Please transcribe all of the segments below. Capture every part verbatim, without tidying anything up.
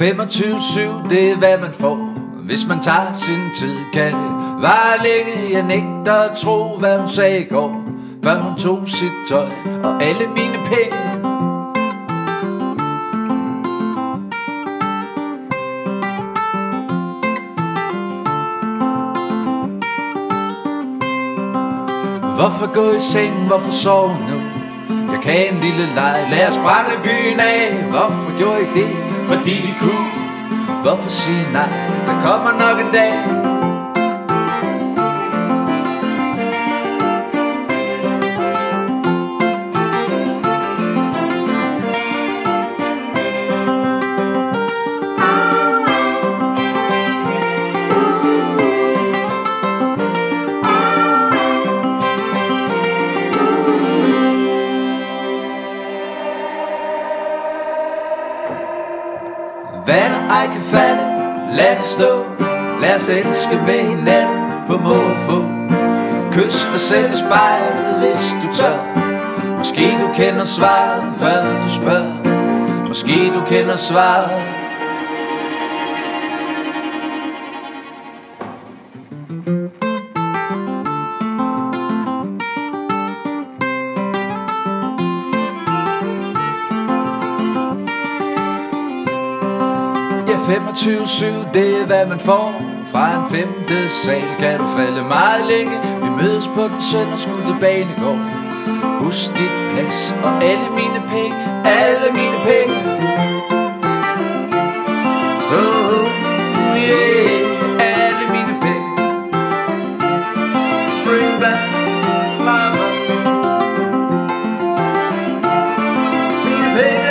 femogtyve syv, det er hvad man får, hvis man tager sin tid. Kan det vare længe, jeg nægter at tro, hvad hun sagde i går, før hun tog sit tøj og alle mine penge. Hvorfor gå i seng, hvorfor sove nu? Jeg kan en lille leg, lad os brænde byen af. Hvorfor gjorde I det? Fordi vi kunne. Hvorfor sige nej? Der kommer nok en dag. Hvad der ej kan falde, lad det stå. Lad os elske med hinanden på måfå. Kys dig selv i spejlet, hvis du tør. Måske du kender svaret, før du spørger. Måske du kender svaret. femogtyve syv, det er hvad man får fra en femte sal. Kan du falde meget længe? Vi mødes på den sønderskudte banegård. Husk dit pas og alle mine penge. Alle mine penge. Oh, yeah. Alle mine penge. Bring back mama. Mine penge.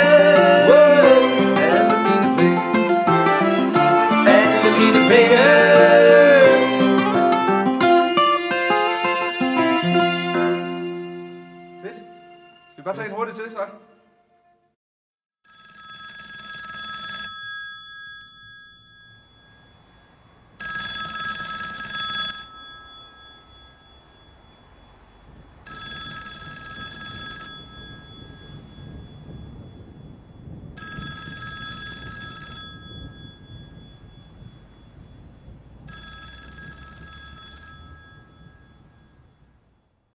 Fedt. Skal vi bare tage en hurtigt til, så?